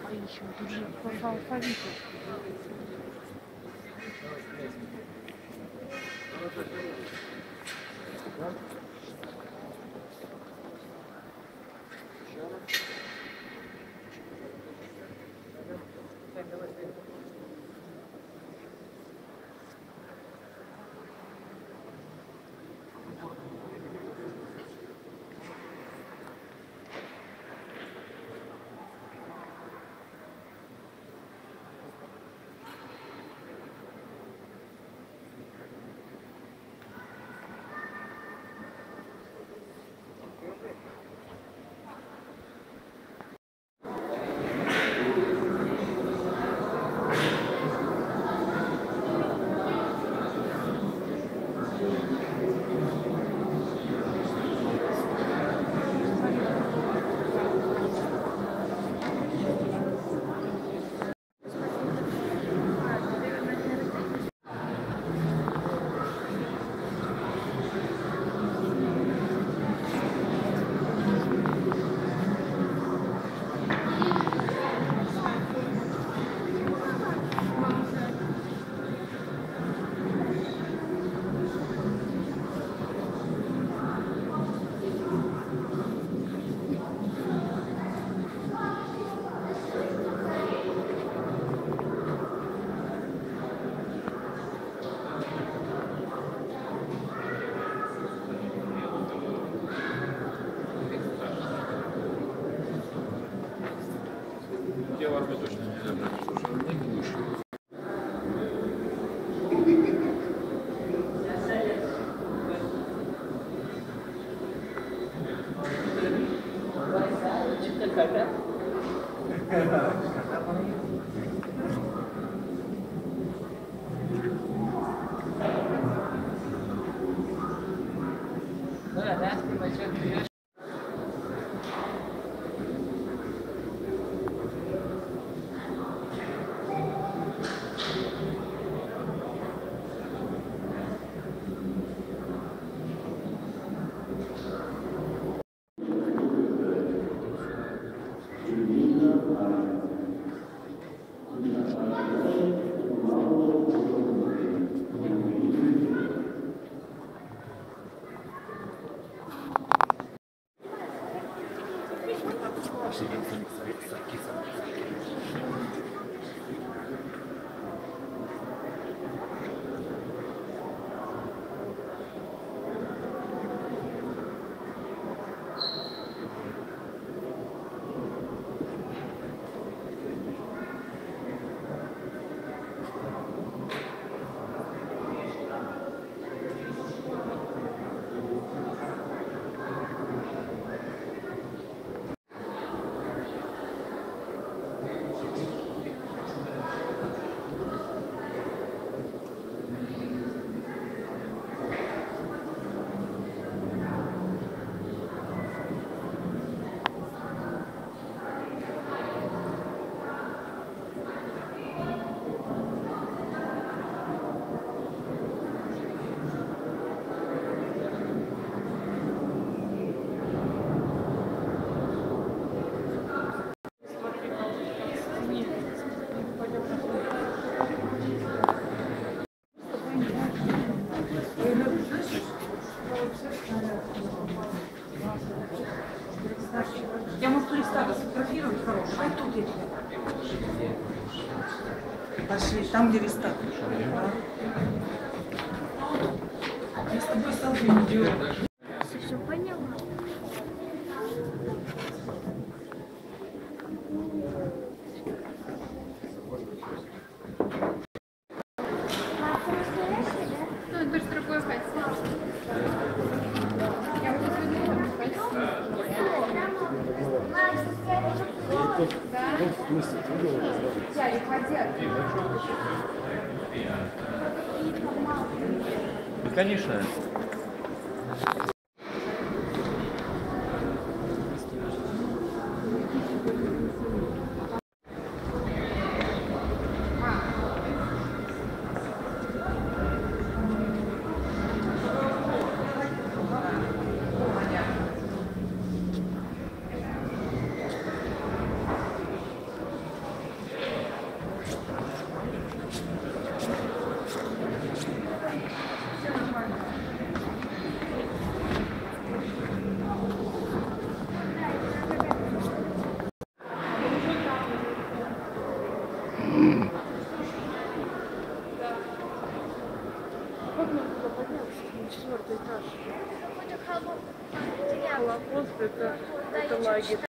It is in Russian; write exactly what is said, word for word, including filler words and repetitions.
это ищем? Тут же по алфавиту. Я в армию точно не забрать, потому что не будешь. Да, да, ты Я могу туриста сфотографировать хороший. А тут я тебя. Пошли, там где листа. Я с тобой селфи не делаю. Все поняла? Ну, это же другой костюм. Я уже придумала костюм. Да? Я их хотят. Конечно. Как нам туда подняться? На четвертый этаж. Холокост это, это лагерь.